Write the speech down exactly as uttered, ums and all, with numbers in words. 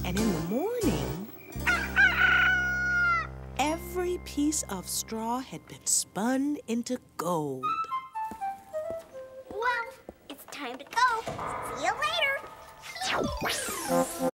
And in the morning, every piece of straw had been spun into gold. Well, it's time to go. See you later.